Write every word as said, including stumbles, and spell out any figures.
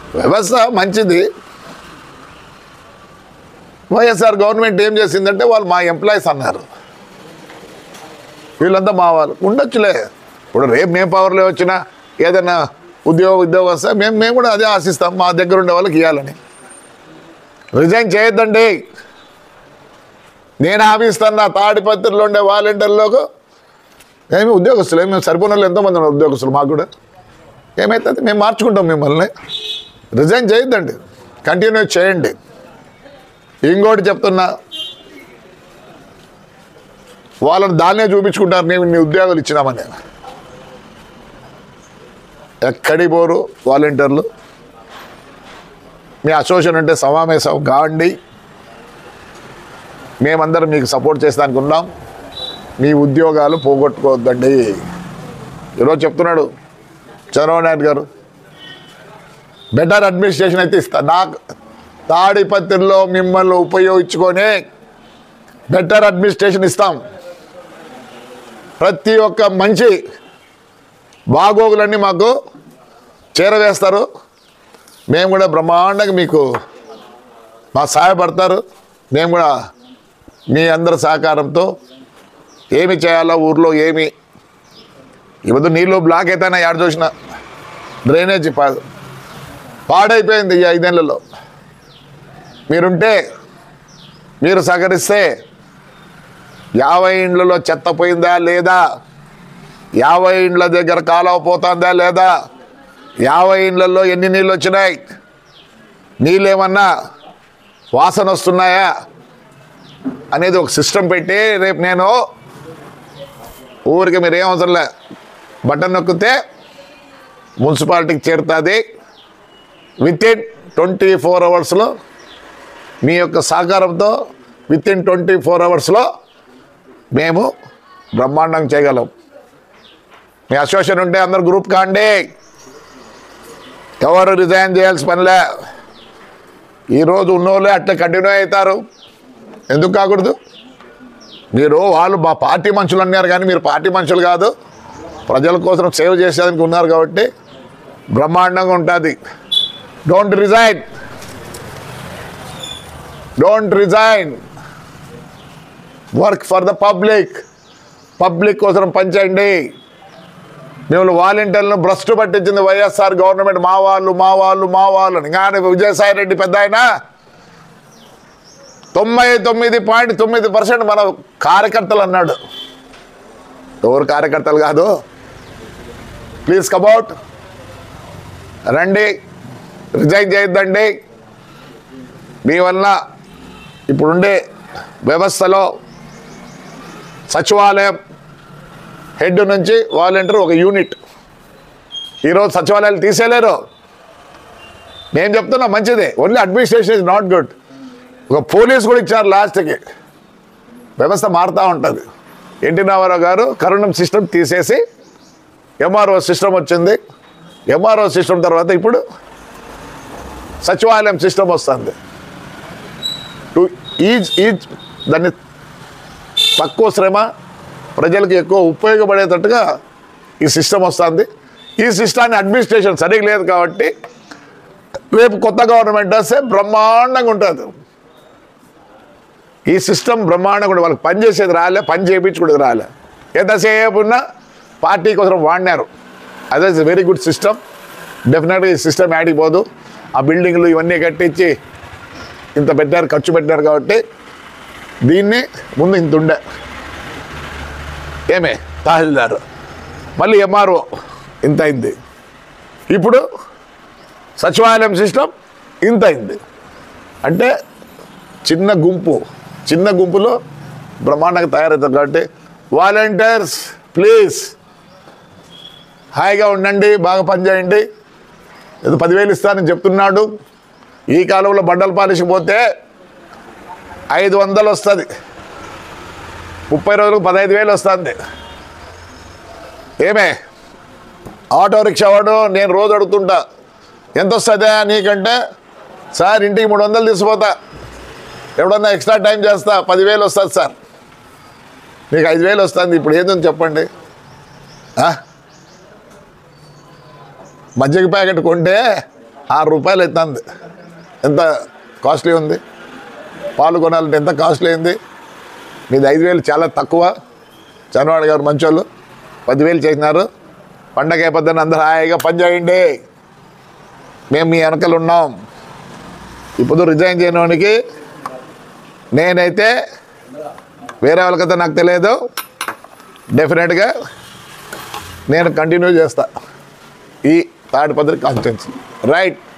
వ్యవస్థ మంచిది. వైఎస్ఆర్ గవర్నమెంట్ ఏం చేసిందంటే వాళ్ళు మా ఎంప్లాయీస్ అన్నారు, వీళ్ళంతా మా వాళ్ళు. ఉండొచ్చులే, ఇప్పుడు రేపు మేము పవర్లో వచ్చినా ఏదైనా ఉద్యోగ ఉద్యోగం వస్తే మేము మేము కూడా అదే ఆశిస్తాం, మా దగ్గర ఉండే వాళ్ళకి ఇవ్వాలని. రిజైన్ చేయొద్దండి. నేను ఆఫీస్తున్నా తాడిపత్రిలో ఉండే వాలంటీర్లకు ఏమి ఉద్యోగస్తులు మేము సరిపోయిన వాళ్ళు ఎంతోమంది ఉన్నారు ఉద్యోగస్తులు, మాకు కూడా ఏమవుతుంది మేము మార్చుకుంటాం మిమ్మల్ని. రిజైన్ చేయొద్దండి, కంటిన్యూ చేయండి. ఇంకోటి చెప్తున్నా, వాళ్ళని దాన్నే చూపించుకుంటారు నేను ఇన్ని ఉద్యోగాలు ఇచ్చినామని. ఎక్కడి పోరు వాలంటీర్లు. మీ అసోసియేషన్ అంటే సమావేశం కావండి, మేమందరం మీకు సపోర్ట్ చేసేదానికి ఉన్నాం. మీ ఉద్యోగాలు పోగొట్టుకోవద్దండి. ఈరోజు చెప్తున్నాడు చంద్రబాబు నాయుడు గారు, బెటర్ అడ్మినిస్ట్రేషన్ అయితే ఇస్తా. నాకు తాడిపత్రిలో మిమ్మల్ని ఉపయోగించుకొని బెటర్ అడ్మినిస్ట్రేషన్ ఇస్తాం. ప్రతి ఒక్క మంచి బాగోగులన్నీ మాకు చేరవేస్తారు. మేము కూడా బ్రహ్మాండంగా మీకు మా సహాయపడతారు. మేము కూడా మీ అందరి సహకారంతో ఏమి చేయాలో ఊర్లో ఏమి ఇవద్దు. నీళ్ళు బ్లాక్ అయితేనే యాడ చూసిన డ్రైనేజ్ పా పాడైపోయింది ఈ ఐదేళ్లలో. మీరుంటే మీరు సహకరిస్తే యాభై ఇండ్లలో చెత్త పోయిందా లేదా, యాభై ఇండ్ల దగ్గర కాలువ పోతుందా లేదా, యాభై ఇండ్లలో ఎన్ని నీళ్ళు వచ్చినాయి, నీళ్ళు ఏమన్నా వాసన వస్తున్నాయా అనేది ఒక సిస్టమ్ పెట్టి రేపు నేను ఊరికి మీరు ఏం అవసరం లే, బటన్ నొక్కితే మున్సిపాలిటీకి చేరుతుంది. విత్ ఇన్ ట్వంటీ ఫోర్ అవర్స్లో మీ యొక్క సహకారంతో విత్ ఇన్ ట్వంటీ ఫోర్ అవర్స్లో మేము బ్రహ్మాండం చేయగలం. మీ అసోసియేషన్ ఉంటే అందరు గ్రూప్ కాండి, ఎవరు రిజైన్ చేయాల్సిన పనిలే. ఈరోజు ఉన్నోళ్ళే అట్లా కంటిన్యూ అవుతారు, ఎందుకు కాకూడదు? మీరు వాళ్ళు మా పార్టీ మనుషులు అన్నారు కానీ మీరు పార్టీ మనుషులు కాదు, ప్రజల కోసం సేవ చేసేదానికి ఉన్నారు కాబట్టి బ్రహ్మాండంగా ఉంటుంది. Don't resign, don't resign, work for the public. Public కోసం పనిచేయండి. మేము వాలంటీర్లను భ్రష్టు పట్టించింది వైఎస్ఆర్ గవర్నమెంట్. మా వాళ్ళు మా వాళ్ళు మా వాళ్ళు అని. కానీ విజయసాయి రెడ్డి పెద్ద ఆయన తొంభై తొమ్మిది పాయింట్ తొమ్మిది పర్సెంట్ మన కార్యకర్తలు అన్నాడు. ఎవరు కార్యకర్తలు కాదు. ప్లీజ్ కమౌట్, రండి, రిజైన్ చేయొద్దండి. మీ వల్ల ఇప్పుడుండే వ్యవస్థలో సచివాలయం హెడ్ నుంచి వాలంటీర్ ఒక యూనిట్. ఈరోజు సచివాలయాలు తీసేయలేరు. నేను చెప్తున్నా మంచిదే, only administration is not good. ఒక పోలీస్ కూడా ఇచ్చారు లాస్ట్కి. వ్యవస్థ మారుతూ ఉంటుంది. ఎన్టీ రామారావు గారు కరోనా సిస్టమ్ తీసేసి ఎంఆర్ఓ సిస్టమ్ వచ్చింది. ఎంఆర్ఓ సిస్టమ్ తర్వాత ఇప్పుడు సచివాలయం సిస్టమ్ వస్తుంది. టు ఈజ్ ఈజ్ దాన్ని తక్కువ శ్రమ ప్రజలకు ఎక్కువ ఉపయోగపడేటట్టుగా ఈ సిస్టమ్ వస్తుంది. ఈ సిస్టాన్ని అడ్మినిస్ట్రేషన్ సరిగ్గా లేదు కాబట్టి రేపు కొత్త గవర్నమెంట్ వస్తే బ్రహ్మాండంగా ఉంటుంది. ఈ సిస్టమ్ బ్రహ్మాండంగా ఉంటుంది. వాళ్ళకి పని చేసేది రాలే, పని చేయించుకునేది రాలే. ఎంతసేపు ఉన్నా పార్టీ కోసం వాడినారు. అదే వెరీ గుడ్ సిస్టమ్. డెఫినెట్గా ఈ సిస్టమ్ యాడికి పోదు. ఆ బిల్డింగ్లు ఇవన్నీ కట్టించి ఇంత పెట్టారు, ఖర్చు పెట్టారు కాబట్టి దీన్ని ముందు ఇంత ఉండే ఏమే తహసీల్దారు, మళ్ళీ ఎంఆర్ఓ ఇంత అయింది. ఇప్పుడు సచివాలయం సిస్టమ్ ఇంత అయింది. అంటే చిన్న గుంపు చిన్న గుంపులో బ్రహ్మాండంగా తయారవుతారు. కాబట్టి వాలంటీర్స్ ప్లీజ్ హాయిగా ఉండండి, బాగా పనిచేయండి. ఏదో పదివేలు ఇస్తానని చెప్తున్నాడు. ఈ కాలంలో బండల పాలిష్ పోతే ఐదు వందలు వస్తుంది, ముప్పై రోజులకు పదహైదు వేలు వస్తుంది. ఏమే ఆటో రిక్షా వాడు నేను రోజు అడుగుతుంటా ఎంత వస్తుందా నీకంటే, సార్ ఇంటికి మూడు వందలు తీసుకుపోతా, ఎవడన్నా ఎక్స్ట్రా టైం చేస్తా, పదివేలు వస్తుంది సార్, మీకు ఐదు వేలు వస్తుంది. ఇప్పుడు ఏందని చెప్పండి. మజ్జిగ ప్యాకెట్ కొంటే ఆరు రూపాయలు అవుతుంది. ఎంత కాస్ట్లీ ఉంది? పాలు కొనాలంటే ఎంత కాస్ట్లీ అయింది? మీది ఐదు వేలు చాలా తక్కువ. చంద్రబాబు గారు మంచోళ్ళు పదివేలు చేసినారు. పండగ అయిపోద్దని అందరూ హాయిగా పని చేయండి, మేము మీ వెనకలు ఉన్నాం. ఇప్పుడు రిజైన్ చేయడానికి నేనైతే వేరే వాళ్ళకైతే నాకు తెలియదు, డెఫినెట్గా నేను కంటిన్యూ చేస్తా ఈ తాడిపత్రి కాన్స్టిట్యున్సీ. రైట్.